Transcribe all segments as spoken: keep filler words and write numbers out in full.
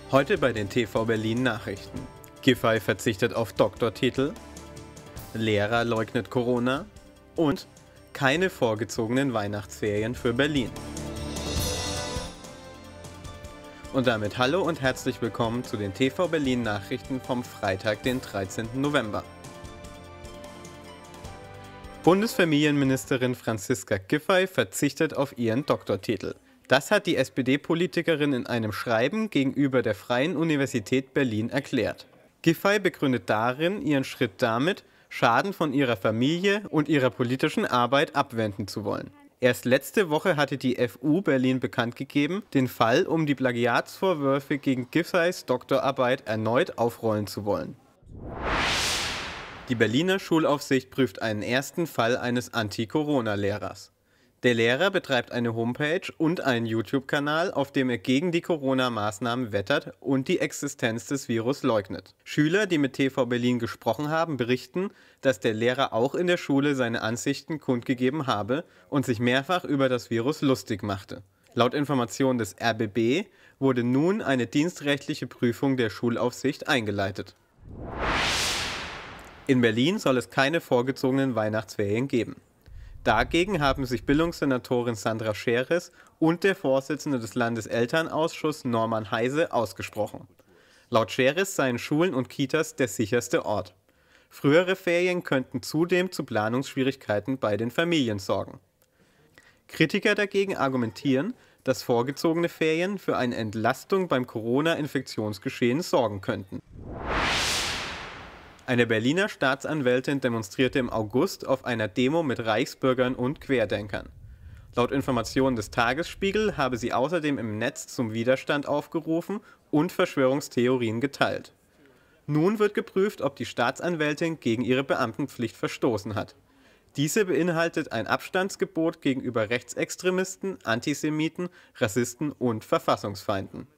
Heute bei den T V Berlin Nachrichten. Giffey verzichtet auf Doktortitel, Lehrer leugnet Corona und keine vorgezogenen Weihnachtsferien für Berlin. Und damit hallo und herzlich willkommen zu den T V Berlin Nachrichten vom Freitag, den dreizehnten November. Bundesfamilienministerin Franziska Giffey verzichtet auf ihren Doktortitel. Das hat die S P D-Politikerin in einem Schreiben gegenüber der Freien Universität Berlin erklärt. Giffey begründet darin ihren Schritt damit, Schaden von ihrer Familie und ihrer politischen Arbeit abwenden zu wollen. Erst letzte Woche hatte die F U Berlin bekannt gegeben, den Fall um die Plagiatsvorwürfe gegen Giffeys Doktorarbeit erneut aufrollen zu wollen. Die Berliner Schulaufsicht prüft einen ersten Fall eines Anti-Corona-Lehrers. Der Lehrer betreibt eine Homepage und einen YouTube-Kanal, auf dem er gegen die Corona-Maßnahmen wettert und die Existenz des Virus leugnet. Schüler, die mit T V Berlin gesprochen haben, berichten, dass der Lehrer auch in der Schule seine Ansichten kundgegeben habe und sich mehrfach über das Virus lustig machte. Laut Informationen des R B B wurde nun eine dienstrechtliche Prüfung der Schulaufsicht eingeleitet. In Berlin soll es keine vorgezogenen Weihnachtsferien geben. Dagegen haben sich Bildungssenatorin Sandra Scheres und der Vorsitzende des Landeselternausschusses Norman Heise ausgesprochen. Laut Scheres seien Schulen und Kitas der sicherste Ort. Frühere Ferien könnten zudem zu Planungsschwierigkeiten bei den Familien sorgen. Kritiker dagegen argumentieren, dass vorgezogene Ferien für eine Entlastung beim Corona-Infektionsgeschehen sorgen könnten. Eine Berliner Staatsanwältin demonstrierte im August auf einer Demo mit Reichsbürgern und Querdenkern. Laut Informationen des Tagesspiegel habe sie außerdem im Netz zum Widerstand aufgerufen und Verschwörungstheorien geteilt. Nun wird geprüft, ob die Staatsanwältin gegen ihre Beamtenpflicht verstoßen hat. Diese beinhaltet ein Abstandsgebot gegenüber Rechtsextremisten, Antisemiten, Rassisten und Verfassungsfeinden.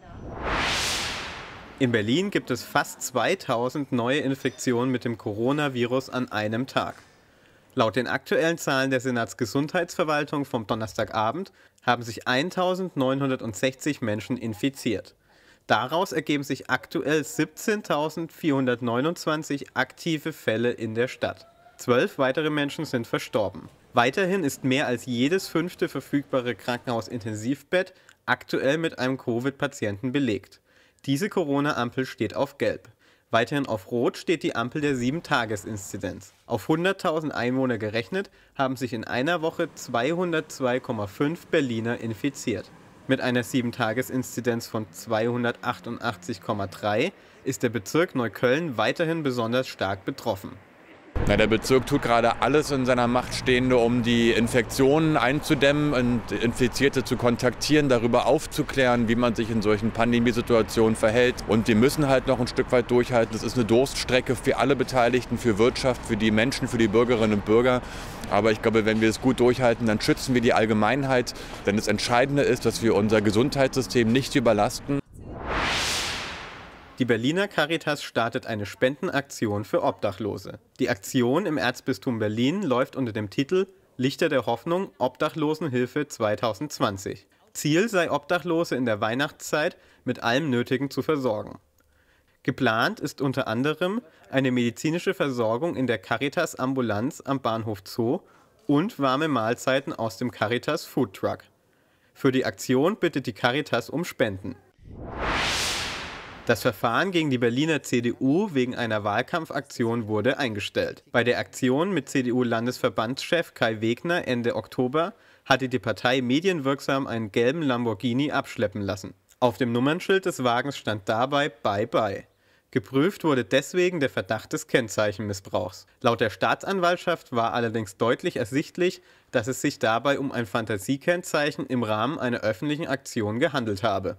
In Berlin gibt es fast zweitausend neue Infektionen mit dem Coronavirus an einem Tag. Laut den aktuellen Zahlen der Senatsgesundheitsverwaltung vom Donnerstagabend haben sich eintausendneunhundertsechzig Menschen infiziert. Daraus ergeben sich aktuell siebzehntausendvierhundertneunundzwanzig aktive Fälle in der Stadt. Zwölf weitere Menschen sind verstorben. Weiterhin ist mehr als jedes fünfte verfügbare Krankenhausintensivbett aktuell mit einem Covid-Patienten belegt. Diese Corona-Ampel steht auf Gelb. Weiterhin auf Rot steht die Ampel der sieben Tages Inzidenz. Auf hunderttausend Einwohner gerechnet haben sich in einer Woche zweihundertzwei Komma fünf Berliner infiziert. Mit einer sieben Tages Inzidenz von zweihundertachtundachtzig Komma drei ist der Bezirk Neukölln weiterhin besonders stark betroffen. Ja, der Bezirk tut gerade alles in seiner Macht Stehende, um die Infektionen einzudämmen und Infizierte zu kontaktieren, darüber aufzuklären, wie man sich in solchen Pandemiesituationen verhält. Und die müssen halt noch ein Stück weit durchhalten. Das ist eine Durststrecke für alle Beteiligten, für Wirtschaft, für die Menschen, für die Bürgerinnen und Bürger. Aber ich glaube, wenn wir es gut durchhalten, dann schützen wir die Allgemeinheit. Denn das Entscheidende ist, dass wir unser Gesundheitssystem nicht überlasten. Die Berliner Caritas startet eine Spendenaktion für Obdachlose. Die Aktion im Erzbistum Berlin läuft unter dem Titel Lichter der Hoffnung – Obdachlosenhilfe zweitausendzwanzig. Ziel sei, Obdachlose in der Weihnachtszeit mit allem Nötigen zu versorgen. Geplant ist unter anderem eine medizinische Versorgung in der Caritas-Ambulanz am Bahnhof Zoo und warme Mahlzeiten aus dem Caritas Foodtruck. Für die Aktion bittet die Caritas um Spenden. Das Verfahren gegen die Berliner C D U wegen einer Wahlkampfaktion wurde eingestellt. Bei der Aktion mit C D U-Landesverbandschef Kai Wegner Ende Oktober hatte die Partei medienwirksam einen gelben Lamborghini abschleppen lassen. Auf dem Nummernschild des Wagens stand dabei Bye Bye. Geprüft wurde deswegen der Verdacht des Kennzeichenmissbrauchs. Laut der Staatsanwaltschaft war allerdings deutlich ersichtlich, dass es sich dabei um ein Fantasiekennzeichen im Rahmen einer öffentlichen Aktion gehandelt habe.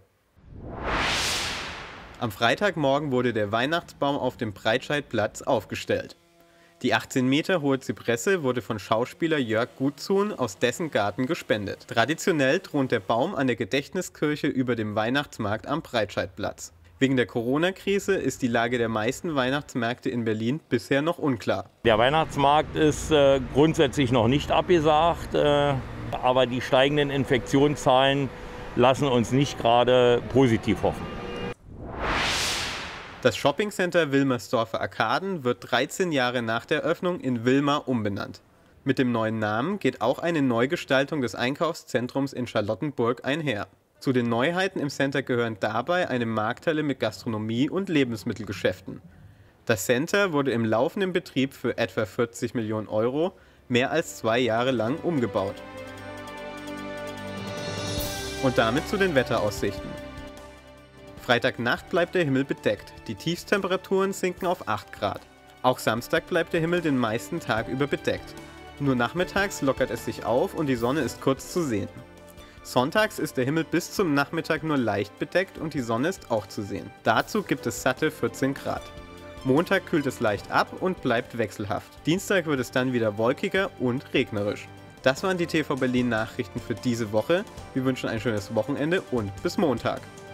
Am Freitagmorgen wurde der Weihnachtsbaum auf dem Breitscheidplatz aufgestellt. Die achtzehn Meter hohe Zypresse wurde von Schauspieler Jörg Gutzuhn aus dessen Garten gespendet. Traditionell thront der Baum an der Gedächtniskirche über dem Weihnachtsmarkt am Breitscheidplatz. Wegen der Corona-Krise ist die Lage der meisten Weihnachtsmärkte in Berlin bisher noch unklar. Der Weihnachtsmarkt ist äh, grundsätzlich noch nicht abgesagt, äh, aber die steigenden Infektionszahlen lassen uns nicht gerade positiv hoffen. Das Shoppingcenter Wilmersdorfer Arkaden wird dreizehn Jahre nach der Eröffnung in Wilmer umbenannt. Mit dem neuen Namen geht auch eine Neugestaltung des Einkaufszentrums in Charlottenburg einher. Zu den Neuheiten im Center gehören dabei eine Markthalle mit Gastronomie und Lebensmittelgeschäften. Das Center wurde im laufenden Betrieb für etwa vierzig Millionen Euro mehr als zwei Jahre lang umgebaut. Und damit zu den Wetteraussichten. Freitagnacht bleibt der Himmel bedeckt, die Tiefstemperaturen sinken auf acht Grad. Auch Samstag bleibt der Himmel den meisten Tag über bedeckt. Nur nachmittags lockert es sich auf und die Sonne ist kurz zu sehen. Sonntags ist der Himmel bis zum Nachmittag nur leicht bedeckt und die Sonne ist auch zu sehen. Dazu gibt es satte vierzehn Grad. Montag kühlt es leicht ab und bleibt wechselhaft. Dienstag wird es dann wieder wolkiger und regnerisch. Das waren die T V Berlin Nachrichten für diese Woche. Wir wünschen ein schönes Wochenende und bis Montag.